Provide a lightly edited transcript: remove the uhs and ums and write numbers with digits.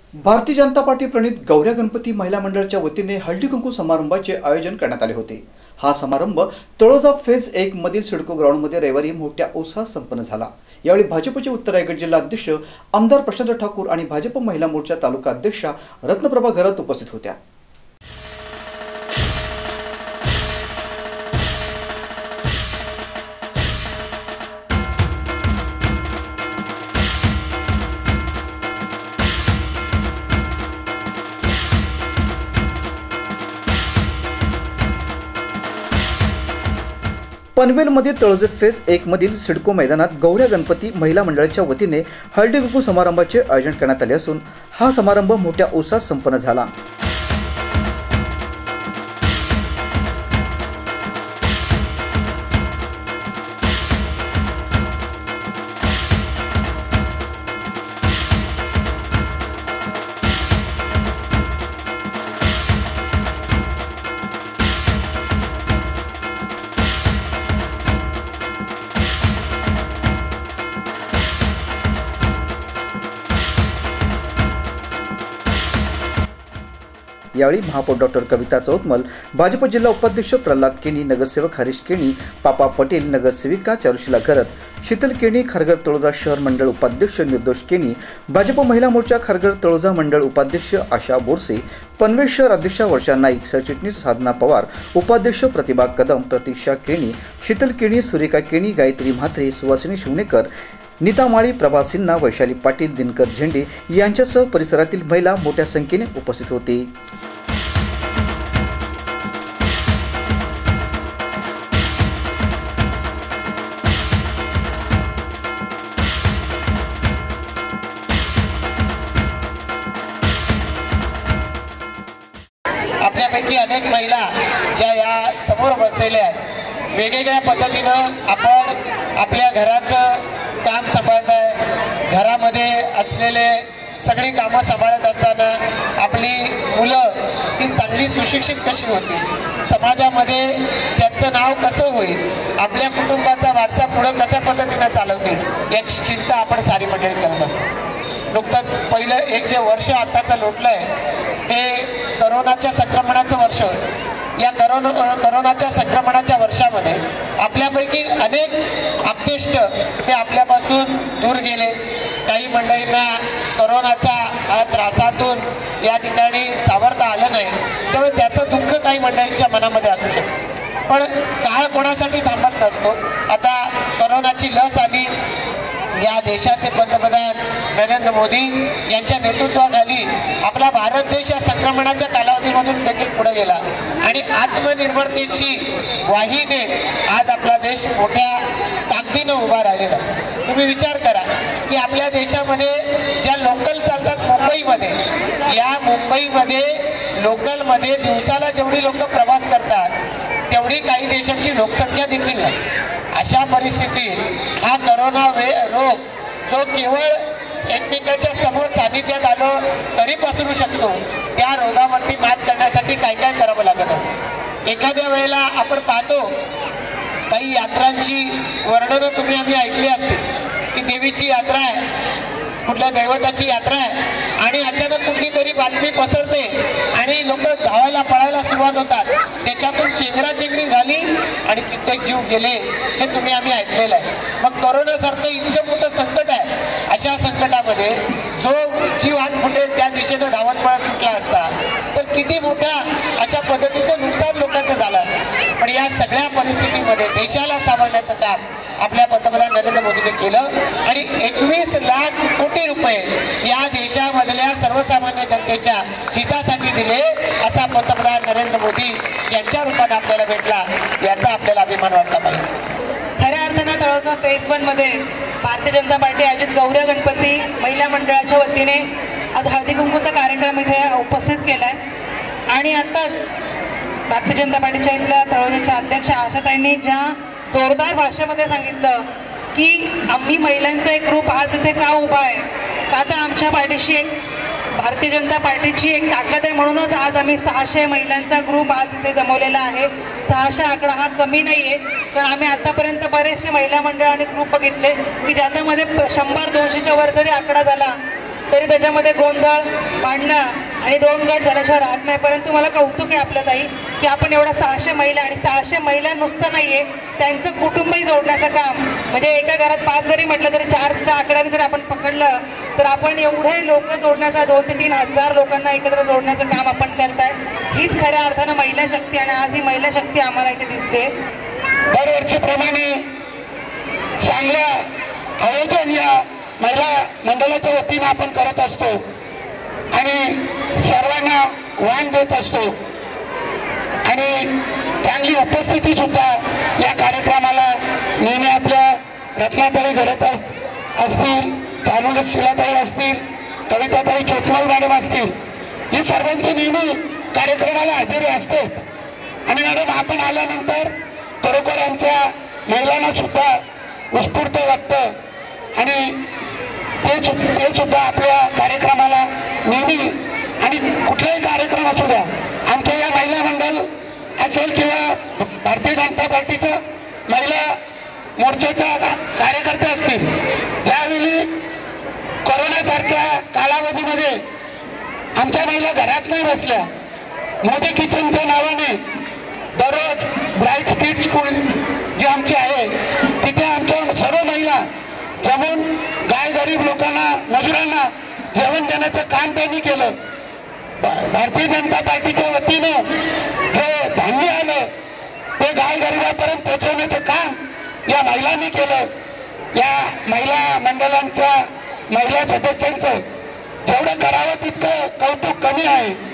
Bharatiya Janata party प्रणित गौऱ्या गणपती महिला मंडळाच्या वतीने हळदी कुंकू समारंभाचे आयोजन करण्यात आले होते। हा समारंभ तळोजा फेज 1 मधील सिडको ग्राउंडमध्ये रविवारी मोठ्या उत्साहात संपन्न झाला। यावेळी भाजपचे उत्तर रायगड जिल्हा अध्यक्ष आमदार प्रशांत ठाकूर आणि भाजप महिला मोर्चा तालुका अध्यक्षा रत्नप्रभा घरात उपस्थित होत्या। पनवेलमध्ये तळोजा फेज 1 मधील सिडको मैदानात गौऱ्या गणपती महिला मंडळाच्या वतीने हळदी कुंकू समारंभाचे आयोजन करण्यात आले असून हा समारंभ मोठ्या उत्साहात संपन्न झाला। यावेळी महापौर डॉक्टर कविता चौतमल, भाजप जिल्हा उपाध्यक्ष प्रल्हाद केनी, नगरसेवक हरीश केनी, पापा पटेल, नगरसेविका चारुशिला घरत, शीतल केनी, खारघर तळोजा शहर मंडळ उपाध्यक्ष निर्दोष केनी, भाजप महिला मोर्चा खारघर तळोजा मंडळ उपाध्यक्ष आशा बोरसे, पनवेल शहर अध्यक्षा वर्षा नाईक, सरचिटणीस साधना पवार, उपाध्यक्ष प्रतिभा कदम, प्रतीक्षा केनी, शीतल केनी, सुरेखा केनी, गायत्री म्हात्रे, सुवासिनी शिवनेकर, नीता माळी, प्रभा सिन्हा, वैशाली पाटील, दिनकर झेंडे यांच्यासह परिसरातील महिला मोठ्या संख्येने उपस्थित होते। आपल्यापैकी अनेक महिला ज्या या समोर बसलेल्या आहेत, वेगवेगळ्या पद्धतीनं आपण आपल्या घराचं काम सांभाळत आहे। घरामध्ये असलेले सगळी कामं सांभाळत असताना आपली मुलं ही चांगली सुशिक्षित कशी होतील, समाजामध्ये त्यांचं नाव कसं होईल, आपल्या कुटुंबाचा वारसा पुढं कशा पद्धतीनं चालवतील याची चिंता आपण सारी मंडळी करत असतो। नुकतंच पहिलं एक जे वर्ष आत्ताचं लोटलं आहे हे करोनाच्या संक्रमणाचं वर्ष होतं। या करोनाच्या संक्रमणाच्या वर्षामध्ये आपल्यापैकी अनेक आप्तेष्ट हे आपल्यापासून दूर गेले। काही मंडळींना करोनाच्या त्रासातून या ठिकाणी सावरता आलं नाही, त्यामुळे त्याचं दुःख काही मंडळींच्या मनामध्ये असू शकतं। पण काळ कोणासाठी थांबत नसतो। आता करोनाची लस आली, या देशाचे पंतप्रधान नरेंद्र मोदी यांच्या नेतृत्वाखाली आपला भारत देश या संक्रमणाच्या कालावधीमधून देखील पुढे गेला आणि आत्मनिर्भरतेची ग्वाही देत आज आपला देश मोठ्या ताकदीनं उभा राहिलेला। तुम्ही विचार करा की आपल्या देशामध्ये ज्या लोकल चालतात मुंबईमध्ये, या मुंबईमध्ये लोकलमध्ये दिवसाला जेवढी लोक प्रवास करतात तेवढी काही देशांची लोकसंख्या देखील नाही। अशा परिस्थितीत हा करोना रोग जो केवळ एकमेकांच्या समोर सानिध्यात आलो तरी पसरू शकतो, त्या रोगावरती मात करण्यासाठी काय काय करावं लागत असतं। एखाद्या वेळेला आपण पाहतो काही यात्रांची वर्णनं तुम्ही आम्ही ऐकली असतील की देवीची यात्रा आहे, कुठल्या दैवताची यात्रा आहे आणि अचानक कुठली तरी बातमी पसरते आणि लोक धावायला पळायला सुरुवात होतात, त्याच्यातून चेंगराचेंगरी झाली आणि कित्येक जीव गेले हे तुम्ही आम्ही ऐकलेलं आहे। मग करोनासारखं इतकं मोठं संकट आहे, अशा संकटामध्ये जो जीव हात फुटेल त्या दिशेनं धावत पळत सुटला असता तर किती मोठ्या अशा पद्धतीचं नुकसान लोकांचं झालं असतं। पण या सगळ्या परिस्थितीमध्ये देशाला सावरण्याचं काम आपल्या पंतप्रधान नरेंद्र मोदींनी केलं आणि 21 लाख कोटी रुपये या देशामधल्या सर्वसामान्य जनतेच्या हितासाठी दिले, असा पंतप्रधान नरेंद्र मोदी यांच्या रूपाने आपल्याला भेटला, याचा आपल्याला अभिमान वाटला पाहिजे। खऱ्या अर्थानं तळोजा फेज 1 मध्ये भारतीय जनता पार्टी आयोजित गौऱ्या गणपती महिला मंडळाच्या वतीने आज हळदी कुंकूचा कार्यक्रम इथे उपस्थित केलाय आणि आताच भारतीय जनता पार्टीच्या इथल्या तळोजाच्या अध्यक्ष आशाताईंनी ज्या जोरदार भाषेमध्ये सांगितलं की आम्ही महिलांचा एक ग्रुप आज इथे का उभा आहे, का तर आमच्या पाठीशी एक भारतीय जनता पार्टीची एक ताकद आहे, म्हणूनच आज आम्ही 600 महिलांचा ग्रुप आज इथे जमवलेला आहे। 600 आकडा हा कमी नाही आहे, कारण आम्ही आतापर्यंत बरेचसे महिला मंडळ आणि ग्रुप बघितले की ज्याच्यामध्ये 100-200च्या वर जरी आकडा झाला तरी त्याच्यामध्ये गोंधळ, भांडणं आणि 2 गट झाल्याशिवाय राहत नाही. परंतु मला कौतुक आहे आपल्या ताई की आपण एवढा 600 महिला आणि 600 महिला नुसतं नाही आहे, त्यांचं कुटुंबही जोडण्याचं काम. म्हणजे एका घरात 5 जरी म्हटलं तरी 4च्या आकड्याने जर आपण पकडलं तर आपण एवढे लोक जोडण्याचा 2 ते 3 हजार लोकांना एकत्र जोडण्याचं काम आपण करताय. हीच खऱ्या अर्थानं महिला शक्ती आणि आज ही महिला शक्ती आम्हाला इथे दिसते. दरवर्षीप्रमाणे चांगल्या आयोजन या महिला मंडळाच्या वतीनं आपण करत असतो आणि सर्वांना वाण देत असतो आणि चांगली उपस्थिती सुद्धा या कार्यक्रमाला नेहमी आपल्या रत्नाताई घडत असतील, चारुलक्ष्मीताई असतील, कविताताई चोतमल मॅडम असतील, ही सर्वांची नेहमी कार्यक्रमाला हजेरी असते. आणि मॅडम आपण आल्यानंतर खरोखर आमच्या महिलांना सुद्धा उत्स्फूर्त वाटतं आणि ते सुद्धा आपल्या कार्यक्रमाला नेहमी आणि कुठलाही कार्यक्रम असू द्या, आमच्या या महिला मंडळ असेल किंवा भारतीय जनता पार्टीच्या महिला मोर्चाच्या कार्यकर्ते असतील, ज्यावेळी कोरोनासारख्या कालावधीमध्ये आमच्या महिला घरात नाही बसल्या, मोदी किचनच्या नावाने दररोज ब्राईट स्ट्रीट स्कूल जी आमची आहे तिथे आमच्या सर्व महिला जमून गाय गरीब लोकांना, मजुरांना जेवण देण्याचं काम त्यांनी केलं. भारतीय जनता पार्टीच्या वतीनं जे धान्य आलं ते गाय गरिबापर्यंत पोहोचवण्याचं काम या महिलांनी केलं. या महिला मंडळांच्या महिला सदस्यांचं जेवढं करावं तितकं कौतुक कमी आहे.